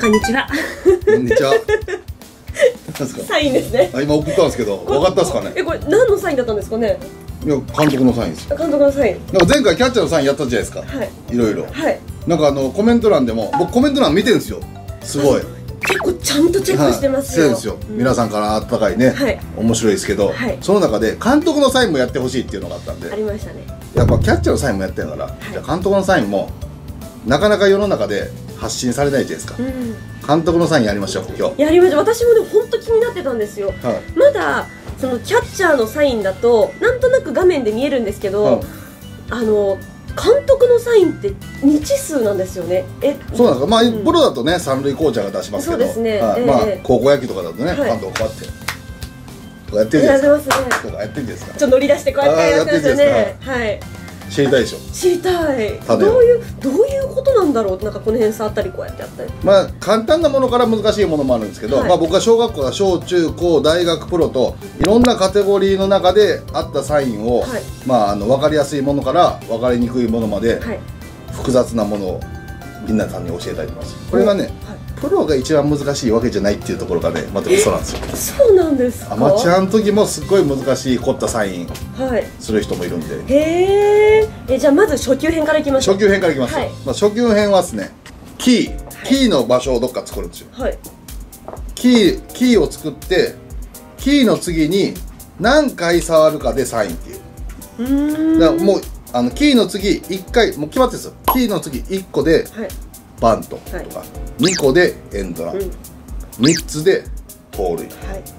こんにちは。 こんにちは。 サインですね。 今送ったんですけど、分かったですかね。 これ何のサインだったんですかね。 いや、監督のサインです。 監督のサイン。 なんか前回キャッチャーのサインやったじゃないですか。 はい。 いろいろ。 はい。 なんかコメント欄でも、僕コメント欄見てるんですよ。すごい。 結構ちゃんとチェックしてますよ。 そうですよ。皆さんからあったかいね。 はい。 面白いですけど、その中で監督のサインもやってほしいっていうのがあったんで。 ありましたね。 やっぱキャッチャーのサインもやってるから、じゃあ監督のサインもなかなか世の中で発信されないじゃないですか。監督のサインやりましょう今日。 やりましょう。私もね本当気になってたんですよ。まだそのキャッチャーのサインだとなんとなく画面で見えるんですけど、監督のサインって日数なんですよね。 そうなんですか。まあプロだとね三塁コーチャーが出しますけど、 そうですね。 まあ高校野球とかだとね監督こうやってこうやってるじゃないですか。とかやってるんですか。 ちょっと乗り出してこうやってやってるんですよね。はい。 知りたいでしょ。 知りたい。どういうことなんだろう。なんかこの辺触ったりこうやってやったり。 まあ簡単なものから難しいものもあるんですけど、まあ僕は小学校は小中高大学プロといろんなカテゴリーの中であったサインを、まあ分かりやすいものから分かりにくいものまで複雑なものを皆さんに教えたいと思います。これがね、プロが一番難しいわけじゃないっていうところがねまた嘘なんですよ。 そうなんですか。 アマチュアの時もすっごい難しい凝ったサインする人もいるんで。 へえ。じゃあまず初級編からいきましょう。 初級編からいきます。まあ初級編はですね、キーの場所をどっか作るんですよ。キーを作ってキーの次に何回触るかでサインっていう。だからもうキーの次1回もう決まってるんですよ。キーの次1個でバントとか、2個でエンドラン、3つで盗塁、で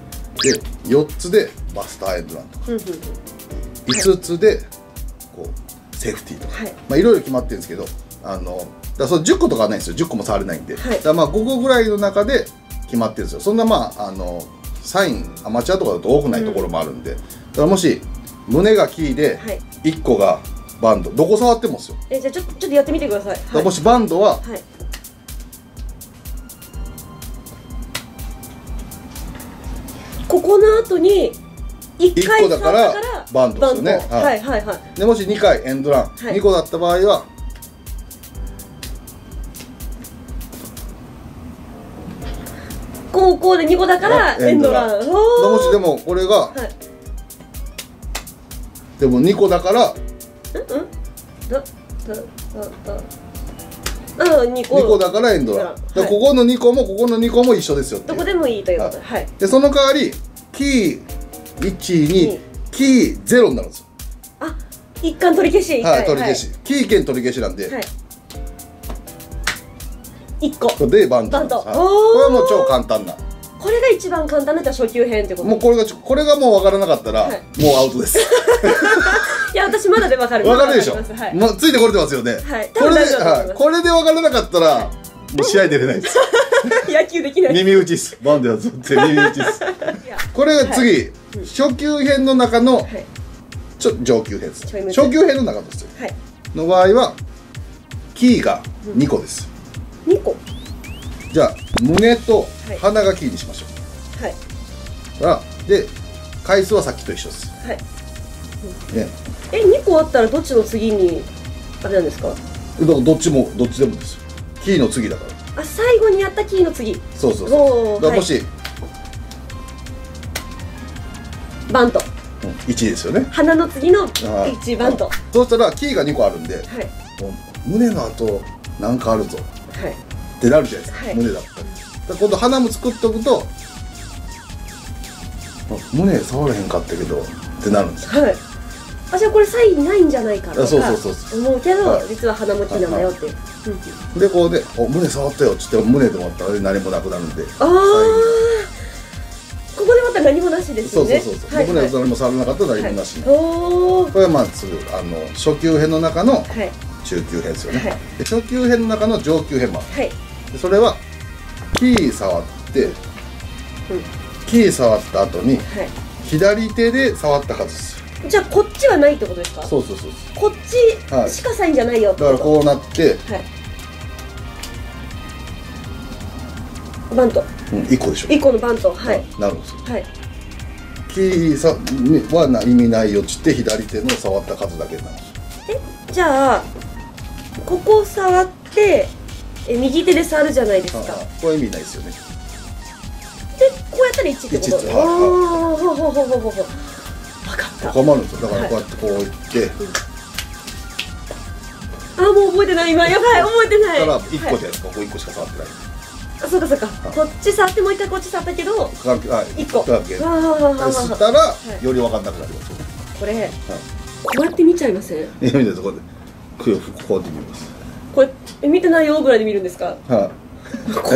4つでバスターエンドランとか、5つでこうセーフティーとか、まあいろいろ決まってるんですけど、だからその10個とかはないんですよ。10個も触れないんで、だからまあ5個ぐらいの中で決まってるんですよ。そんなまあサインアマチュアとかだと多くないところもあるんで、だからもし胸がキーで1個がバンド、どこ触ってもですよ。 じゃあちょっとやってみてください。 もしバンドは、 ここの後に1回 1個だからバンドですよね。でもし2回エンドラン、2個だった場合はこうで2個だからエンドラン。 もしでもこれがでも2個だから2個だからエンドラン。ここの2個もここの2個も一緒ですよ。 どこでもいいということで、その代わりキー1にキー0になるんですよ。 あ、一貫取り消し。 取り消し。キー券取り消しなんで 1個でバント。これはもう超簡単な。 これが一番簡単な初級編ってこと。 もうこれがもう分からなかったらもうアウトです。 いや私まだで分かる。 分かるでしょ。もうついてこれてますよね。これで分からなかったらもう試合出れないです。 野球できない。 耳打ちです。バンドやつって耳打ちです。これが次初級編の中の上級編です。初級編の中ですよ。の場合はキーが2個です。 2個。 じゃあ胸と鼻がキーにしましょう。で回数はさっきと一緒です。 2個あったらどっちの次にあれなんですか。だからどっちでもですよ。キーの次だから。 最後にやったキーの次。 そう。だからもしバント 1ですよね。 鼻の次の1バント。 そうしたらキーが2個あるんで胸の後なんかあるぞってなるじゃないですか。胸だったり今度鼻も作っておくと胸触らへんかったけどってなるんですよ。 私はこれサインないんじゃないかとか思うけど実は鼻もキーなんだよっていう。 でこうで胸触ったよっつって胸でもったら何もなくなるんで。 ここでまた何もなしですよね。 胸で何も触らなかったら何もなし。これはまず初級編の中の中級編ですよね。初級編の中の上級編もある。それはキー触ってキー触った後に左手で触った数です。 じゃあこっちはないってことですか。 そうこっちしかサインじゃないよってだからこうなってバント 1個でしょ。 1個のバントなるんですよ。キーは意味ないよっつって左手の触った数だけなんです。 じゃあここ触って右手で触るじゃないですか。 これ意味ないですよね。 でこうやったら1ってこと。ああ、ほうほうほうほうほう。分かった。 困るんですよ。だからこうやってこういって。 あ、もう覚えてない今。やばい、覚えてない。 だから1個じゃないですか。ここ1個しか触ってない。 あ、そうかそうか。こっち触ってもう一回こっち触ったけど1個。 吸ったらより分かんなくなりますよね。 これこうやって見ちゃいません？ 見てそこでこうやって見ます。 これ見てないよぐらいで見るんですか？ はい。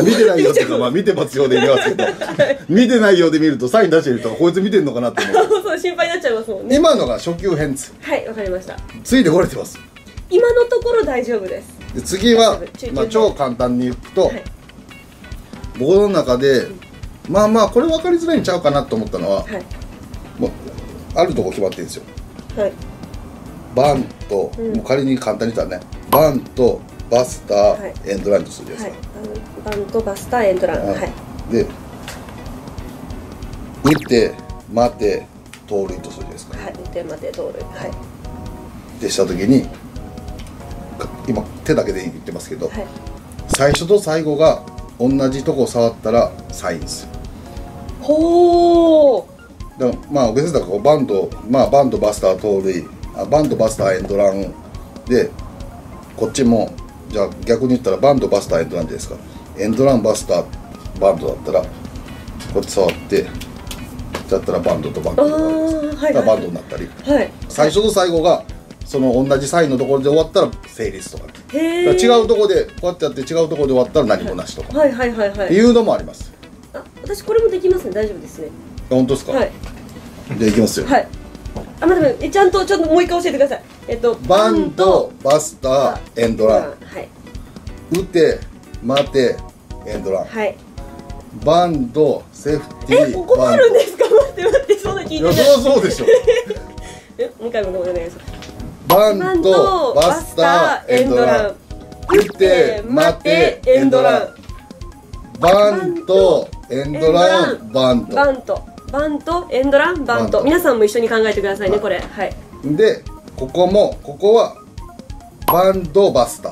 見てないよっていうか、まあ見てますよで見ますけど、見てないようで見るとサイン出してる人がこいつ見てんのかなって思う。 そう、心配になっちゃいますもんね。 今のが初級編です。 はい、わかりました。 ついてこれてます。 今のところ大丈夫です。 で次はまあ超簡単にいくと、僕の中でまあまあこれ分かりづらいんちゃうかなと思ったのは、もうあるとこ決まってるんですよ。はい。バンと、もう仮に簡単に言ったらね、バンとバスター、エンドランとするじゃないですか。 バンとバスター、エンドラン。はい。 で、打って待て盗塁とするじゃないですか。 はい。打って待て盗塁。はい。 でした時に、今手だけで言ってますけど、最初と最後が同じとこ触ったらサインです。 ほー。 だからまあ別にだからバントバスター盗塁、バントバスターエンドランで、こっちもじゃあ逆に言ったらバントバスターエンドランじゃないですか。エンドランバスターバントだったらこっち触ってだったらバントとバントがバントになったり、最初と最後がその同じサインのところで終わったら成立とか、違うところでこうやってやって違うところで終わったら何もなしとかっていうのもあります。 私これもできますね。大丈夫ですね。 本当ですか？はい。じゃあいきますよ。 はい。あ、待ってちゃんともう一回教えてください。 バントバスターエンドラン。はい。打て待てエンドラン。はい。バントセーフティー。 ここもあるんですか？待ってそんな聞いてない。 いやそうでしょ。 もう一回お願いします。 バントバスターエンドラン。打て待てエンドラン。バントエンドランバントエンドランバント。皆さんも一緒に考えてくださいね、これ。はい。 でここはバントバスター。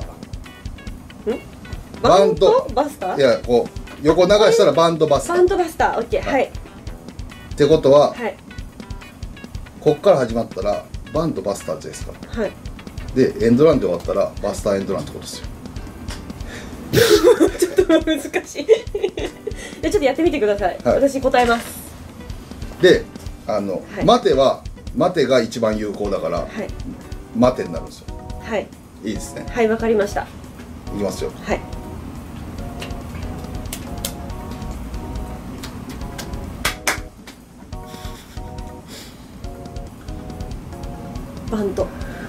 バントバスター？ いや、こう横流したらバントバスター。 バントバスター、オッケー。はい。 ってことは、こっから始まったらバントバスターじゃないですか。はい。でエンドランで終わったらバスターエンドランってことですよ。 ちょっと難しい。じゃあちょっとやってみてください。私答えます。 で、待てが一番有効だから、待てになるんですよ。はい。いいですね。 はい、わかりました。 いきますよ。はい。 バント。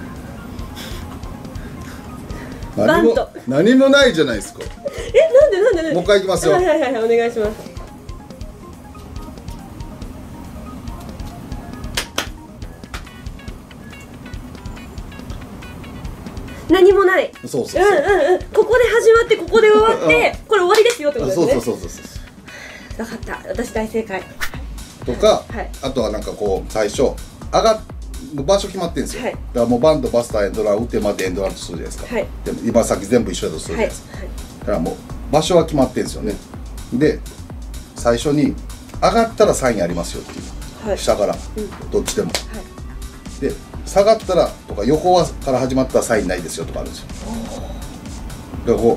何もないじゃないですか。 なんでもう一回いきますよ。 はい、お願いします。何もない。 そう。ここで始まってここで終わってこれ終わりですよってことですね。そう。分かった。私大正解。 とか、あとはなんかこう最初場所決まってるんですよ。だからもうバントバスターエンドラン打って待ってエンドランとするじゃないですか。でも今さっき全部一緒だとするじゃないですか。だからもう場所は決まってるんですよね。で最初に上がったらサインありますよっていう、下からどっちでも。で下がったらとか横から始まったらサインないですよとかあるんですよ。でこ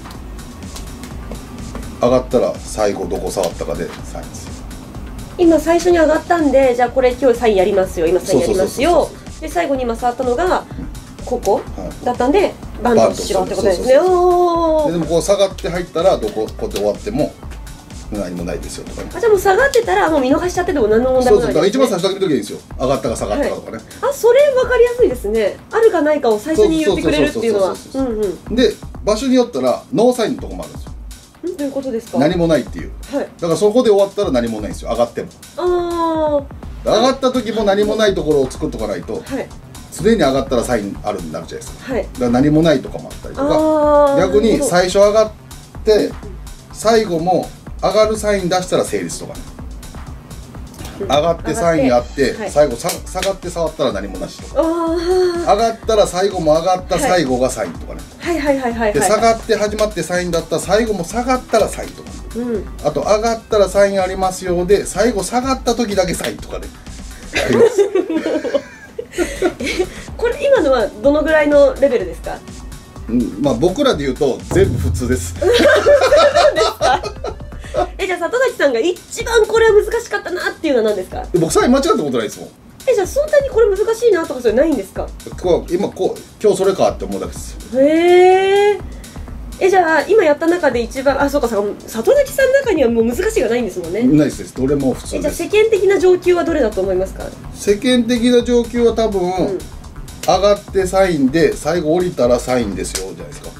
う上がったら最後どこ触ったかでサインですよ。 今最初に上がったんで、じゃあこれ今日サインやりますよ、今サインやりますよ。で最後に今触ったのがここだったんでバントしろってことですね。でもこう下がって入ったらここで終わっても何もないですよとかね。 じゃあもう下がってたらもう見逃しちゃってても何の問題もないですね。 だから一番最初だけ見ときゃいいんですよ。上がったか下がったかとかね。 それ分かりやすいですね。あるかないかを最初に言ってくれるっていうのは。 で場所によったらノーサインのとこもあるんですよ。 どういうことですか？ 何もないっていう。だからそこで終わったら何もないんですよ、上がっても。上がった時も何もないところを作っとかないと、常に上がったらサインあるになるじゃないですか。だから何もないとかもあったりとか、逆に最初上がって最後も上がるサイン出したら成立とかね。上がってサインあって最後下がって触ったら何もなしとか、上がったら最後も上がった最後がサインとかね。 はいはいはいはい。 で下がって始まってサインだったら最後も下がったらサインとか、あと上がったらサインありますよで最後下がった時だけサインとかでありますこれ今のはどのぐらいのレベルですか？ まあ僕らで言うと全部普通ですじゃあ里崎さんが一番これは難しかったなっていうのは何ですか？ 僕サイン間違ったことないですもん。 じゃあそんなにこれ難しいなとかそれないんですか？ 今日それかって思うだけです。 へえ。じゃあ今やった中で一番そうか里崎さんの中にはもう難しいがないんですもんね。 ないです。どれも普通です。 じゃあ世間的な上級はどれだと思いますか？ 世間的な上級は多分、上がってサインで最後降りたらサインですよじゃないですか。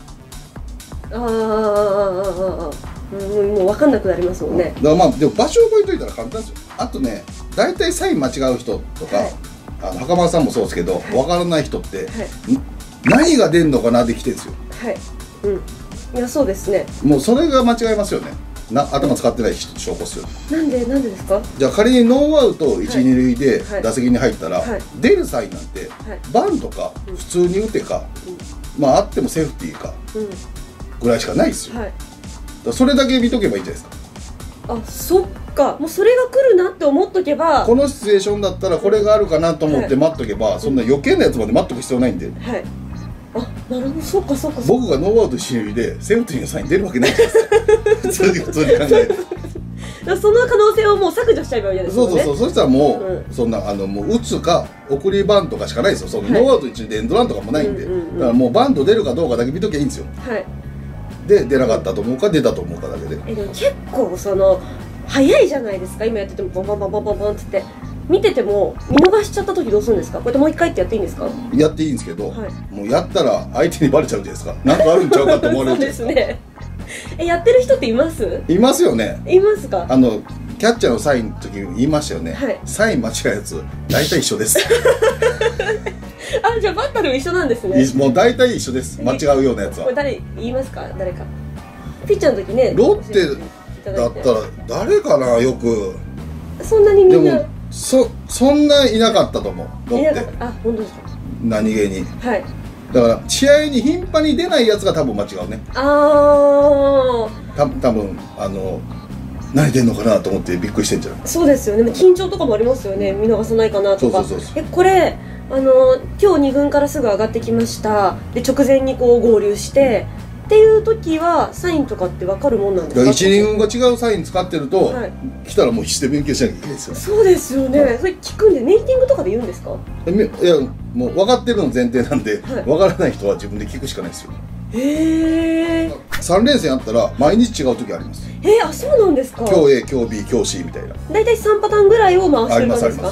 もう分かんなくなりますもんね。 だからまあでも場所覚えといたら簡単ですよ。あとね大体サイン間違う人とか、袴田さんもそうですけど、分からない人って、何が出んのかなで来てるんですよ。 いやそうですね。 もうそれが間違いますよね。頭使ってない証拠っすよ。 なんでですか？ じゃあ仮にノーアウト1、2塁で打席に入ったら、出るサインなんて、バンとか普通に打てか、まああってもセーフティーかぐらいしかないですよ。それだけ見とけばいいじゃないですか。 そっか。もうそれが来るなって思っとけば、 このシチュエーションだったらこれがあるかなと思って待っとけば、そんな余計なやつまで待っとく必要ないんで。 なるほど。そっかそっか。 僕がノーアウト1、2塁でセーフティーのサイン出るわけないじゃないですか普通に考えてその可能性をもう削除しちゃえばいいですよね。 そうそしたらもう、そんなもう打つか送りバントかしかないですよ。そのノーアウト1、2でエンドランとかもないんで、だからもうバント出るかどうかだけ見ときゃいいんですよ。で出なかったと思うか出たと思うかだけで。 でも結構早いじゃないですか。今やっててもボンボンボンボンボンボンって見てても見逃しちゃった時どうするんですか？こうやってもう一回ってやっていいんですか？ やっていいんですけど、もうやったら相手にバレちゃうじゃないですか。なんかあるんちゃうかと思われるじゃないですか。そうですね。やってる人っています？ いますよね。 いますか？ キャッチャーのサインの時に言いましたよね。サイン間違うやつ大体一緒ですじゃあバッターでも一緒なんですね。 もう大体一緒です。間違うようなやつは。 これ誰言いますか？誰かピッチャーの時ね。 ロッテだったら誰かな。よくそんなにみんなそんないなかったと思う。ロッテ本当ですか？ 何気に。だから試合に頻繁に出ないやつが多分間違うね。多分何出んのかなと思ってびっくりしてんじゃない？そうですよね。緊張とかもありますよね。見逃さないかなとか。これ今日2軍からすぐ上がってきました。で直前にこう合流してっていう時はサインとかって分かるもんなんですか？ 1、2軍が違うサイン使ってると、来たらもう必死で勉強しなきゃいけないですよ。 そうですよね。それ聞くんでメーティングとかで言うんですか？ いやもう分かってるの前提なんで、分からない人は自分で聞くしかないですよ。3連戦あったら毎日違う時あります。 そうなんですか？ 今日 A 今日 B 今日 C みたいな。 大体3パターンぐらいを回してるんですか？ あります。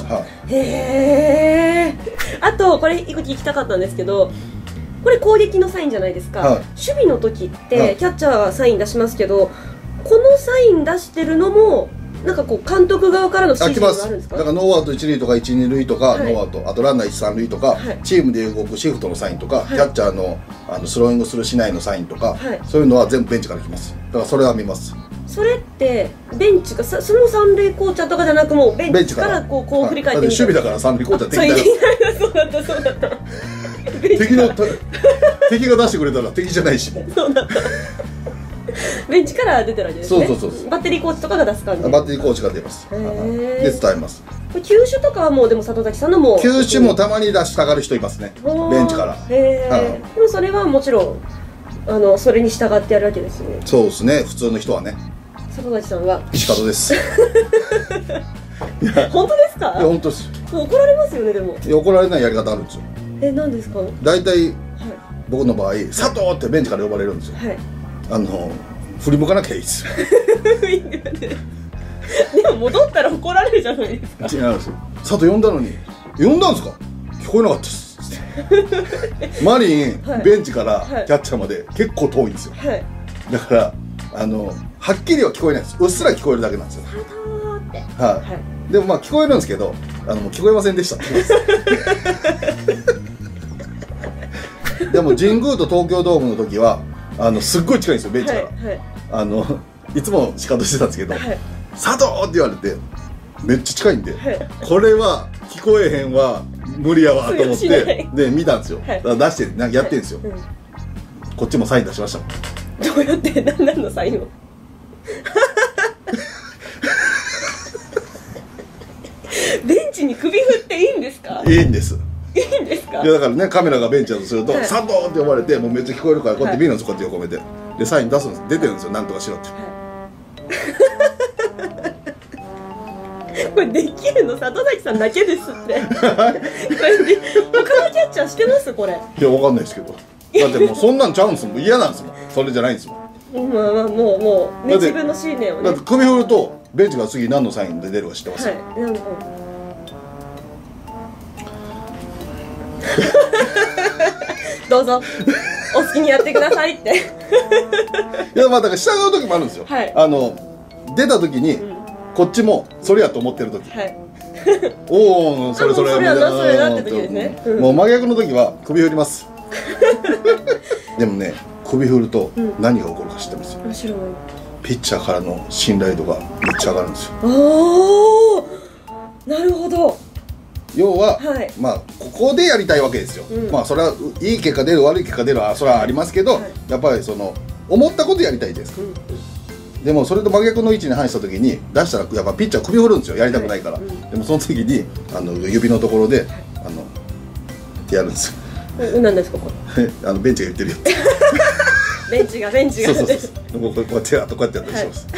あとこれ一個聞きたかったんですけど、これ攻撃のサインじゃないですか。守備の時ってキャッチャーがサイン出しますけど、このサイン出してるのもなんかこう監督側からの指示があるんですか？だからノーアウト1塁とか1、2塁とか、ノーアウトあとランナー1、3塁とか、チームで動くシフトのサインとか、キャッチャーのスローイングするしないのサインとか、そういうのは全部ベンチから来ます。だからそれは見ます。 それってベンチがその三塁コーチャーとかじゃなくもうベンチからこう振り返ってみ守備だから三塁コーチャーできたよ。 そうだった敵が出してくれたら敵じゃないし。 そうだった。ベンチから出てるわけですね。そうバッテリーコーチとかが出す感じ。 バッテリーコーチが出ます。で伝えます。 球種とかはもうでも里崎さんのも球種もたまに出したがる人いますね。ベンチから。 でもそれはもちろんそれに従ってやるわけですよね。 そうですね。普通の人はね。 里崎さんは石門です。 本当ですか？ いや本当です。 怒られますよね。でも怒られないやり方あるんですよ。 何ですか？ 大体僕の場合佐藤ってベンチから呼ばれるんですよ。振り向かなきゃいいですよ。 でも戻ったら怒られるじゃないですか。 違うんですよ。佐藤呼んだのに呼んだんですか？聞こえなかったです。マリン、ベンチからキャッチャーまで結構遠いんですよ。だからはっきりは聞こえないです。うっすら聞こえるだけなんですよ。でもまあ聞こえるんですけどもう聞こえませんでしたって言います。でも神宮と東京ドームの時はすっごい近いんですよベンチから。いつも仕方してたんですけど「佐藤!」って言われてめっちゃ近いんでこれは聞こえへんわ無理やわと思ってで見たんですよ。だから出してなんかやってるんですよ。 こっちもサイン出しましたもん。 どうやって何のサインをベンチに首振っていいんですか？ いいんです。 いいんですか？ いやだからね、カメラがベンチだとすると「 はい佐藤!」って呼ばれて、もうめっちゃ聞こえるからこうやって見るんですよ、こうやって横目で。でサイン出すんです、出てるんですよ、なんとかしろって。 これできるの里崎さんだけですって。これで他のキャッチャーしてます？これ。 いや、わかんないですけど、だってもうそんなんちゃうんですもん、嫌なんですもん、それじゃないんですもん。 まあまあ、もうね、自分の信念をね。 だって首振るとベンチが次何のサインで出るか知ってます？ はい、なんかどうぞお好きにやってくださいっていや、まあだから従う時もあるんですよ、はい、出た時に、こっちもそれやと思ってる時、はい、おお、それそれそれはそれだって時ですね、 もう真逆の時は首振りますでもね、首振ると何が起こるか知ってますよ、ピッチャーからの信頼度がめっちゃ上がるんですよ。 おお、なるほど。 要は、はい、まあここでやりたいわけですよ、まあそれはいい結果出る悪い結果出るはそれはありますけど、はい、やっぱりその思ったことやりたいですから、でもそれと真逆の位置に反した時に出したらやっぱピッチャー首振るんですよ、やりたくないから、はい、でもその時に指のところでってやるんですよ。 何ですかこれベンチが言ってるよってベンチがそうそうそう、こうやってやったりします、はい、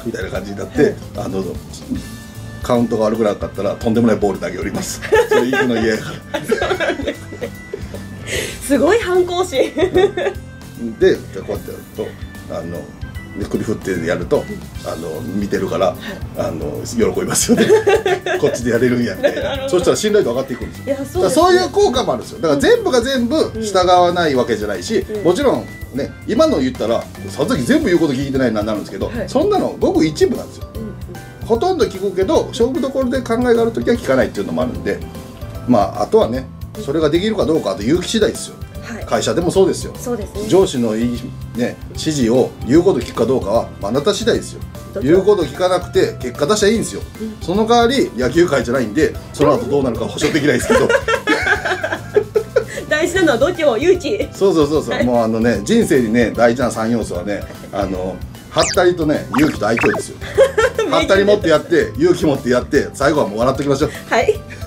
みたいな感じになって、はい、カウントが悪くなかったらとんでもないボール投げおりますそれ行くの嫌やからそうなんですね、 すごい反抗心で、 こうやってやると首振ってやると見てるから喜びますよねこっちでやれるんやみたいなそしたら信頼度上がっていくんですよ。いや、そうですね、そういう効果もあるんですよ。だから全部が全部従わないわけじゃないし、もちろんね、今の言ったら佐々木全部言うこと聞いてないなるんですけど、はい、そんなのごく一部なんですよ、ほとんど聞くけど勝負どころで考えがある時は聞かないっていうのもあるんで、まああとはね、それができるかどうかと勇気次第ですよ、はい、会社でもそうですよ。そうですね、上司のいい、ね、指示を言うこと聞くかどうかはあなた次第ですよ。言うこと聞かなくて結果出したらいいんですよ、その代わり野球界じゃないんでその後どうなるか保証できないですけど大事なのは度胸、勇気。 そうそうそうそう、はい、もう人生にね大事な3要素はね、はったりとね勇気と愛嬌ですよはったり持ってやって勇気持ってやって最後はもう笑っときましょう。 はい。